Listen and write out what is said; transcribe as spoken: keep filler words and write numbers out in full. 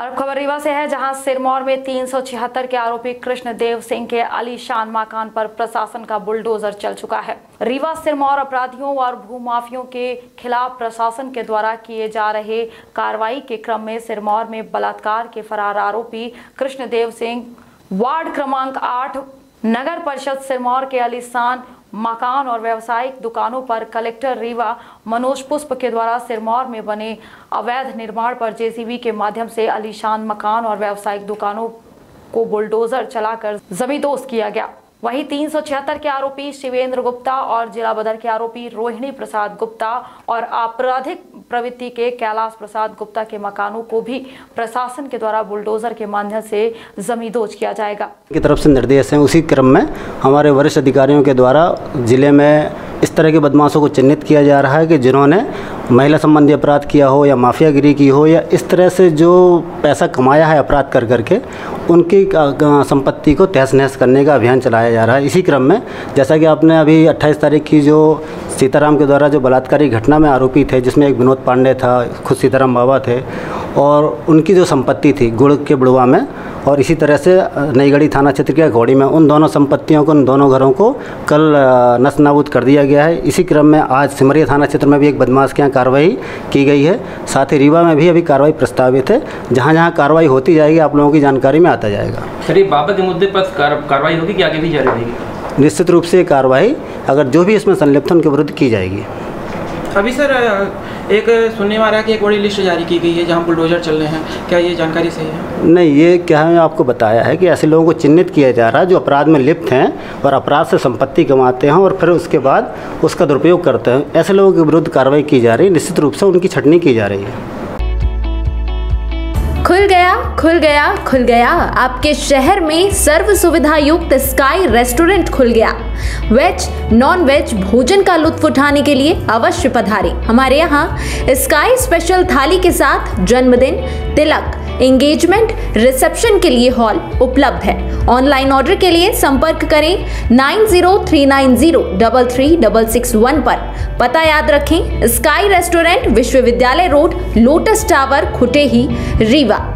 और अब खबर रीवा से है, जहां सिरमौर में तीन सौ छिहत्तर के आरोपी कृष्णदेव सिंह के आलीशान मकान पर प्रशासन का बुलडोजर चल चुका है। रीवा सिरमौर अपराधियों और भूमाफियों के खिलाफ प्रशासन के द्वारा किए जा रहे कार्रवाई के क्रम में सिरमौर में बलात्कार के फरार आरोपी कृष्णदेव सिंह वार्ड क्रमांक आठ नगर परिषद सिरमौर के आलीशान मकान और व्यावसायिक दुकानों पर कलेक्टर रीवा मनोज पुष्प के द्वारा सिरमौर में बने अवैध निर्माण पर जेसीबी के माध्यम से आलीशान मकान और व्यावसायिक दुकानों को बुलडोजर चलाकर जमींदोज किया गया। वहीं तीन सौ छिहत्तर के आरोपी शिवेंद्र गुप्ता और जिला बदर के आरोपी रोहिणी प्रसाद गुप्ता और आपराधिक प्रवृत्ति के कैलाश प्रसाद गुप्ता के मकानों को भी प्रशासन के द्वारा बुलडोजर के माध्यम से जमींदोज किया जाएगा की तरफ से निर्देश हैं। उसी क्रम में हमारे वरिष्ठ अधिकारियों के द्वारा जिले में इस तरह के बदमाशों को चिन्हित किया जा रहा है कि जिन्होंने महिला संबंधी अपराध किया हो या माफियागिरी की हो या इस तरह से जो पैसा कमाया है अपराध कर करके उनकी संपत्ति को तहस नहस करने का अभियान चलाया जा रहा है। इसी क्रम में जैसा कि आपने अभी अट्ठाईस तारीख की जो सीताराम के द्वारा जो बलात्कारी घटना में आरोपी थे, जिसमें एक विनोद पांडे था, खुद सीताराम बाबा थे, और उनकी जो संपत्ति थी गुड़ के बुड़वा में और इसी तरह से नईगढ़ी थाना क्षेत्र के घोड़ी में, उन दोनों संपत्तियों को, उन दोनों घरों को कल नष्ट नाबूद कर दिया गया है। इसी क्रम में आज सिमरिया थाना क्षेत्र में भी एक बदमाश के यहाँ कार्रवाई की गई है। साथ ही रीवा में भी अभी कार्रवाई प्रस्तावित है। जहाँ जहाँ कार्रवाई होती जाएगी आप लोगों की जानकारी में आता जाएगा। सर, ये बाबा के मुद्दे पर कार्रवाई होगी कि आगे भी जारी रहेगी? निश्चित रूप से कार्रवाई अगर जो भी इसमें संलिप्त उनके विरुद्ध की जाएगी। अभी सर एक सुनने में आ रहा है कि एक बड़ी लिस्ट जारी की गई है जहां बुलडोजर चल रहे हैं, क्या ये जानकारी सही है? नहीं, ये क्या है, आपको बताया है कि ऐसे लोगों को चिन्हित किया जा रहा है जो अपराध में लिप्त हैं और अपराध से संपत्ति कमाते हैं और फिर उसके बाद उसका दुरुपयोग करते हैं। ऐसे लोगों के विरुद्ध कार्रवाई की जा रही है। निश्चित रूप से उनकी छटनी की जा रही है। खुल गया खुल गया खुल गया आपके शहर में सर्व सुविधा युक्त स्काई रेस्टोरेंट खुल गया। वेज नॉन वेज भोजन का लुत्फ उठाने के लिए अवश्य पधारें। हमारे यहाँ स्काई स्पेशल थाली के साथ जन्मदिन, तिलक, एंगेजमेंट, रिसेप्शन के लिए हॉल उपलब्ध है। ऑनलाइन ऑर्डर के लिए संपर्क करें nine zero three nine zero double three double six one पर। पता याद रखें, स्काई रेस्टोरेंट, विश्वविद्यालय road, lotus tower, Khutehi, Rewa.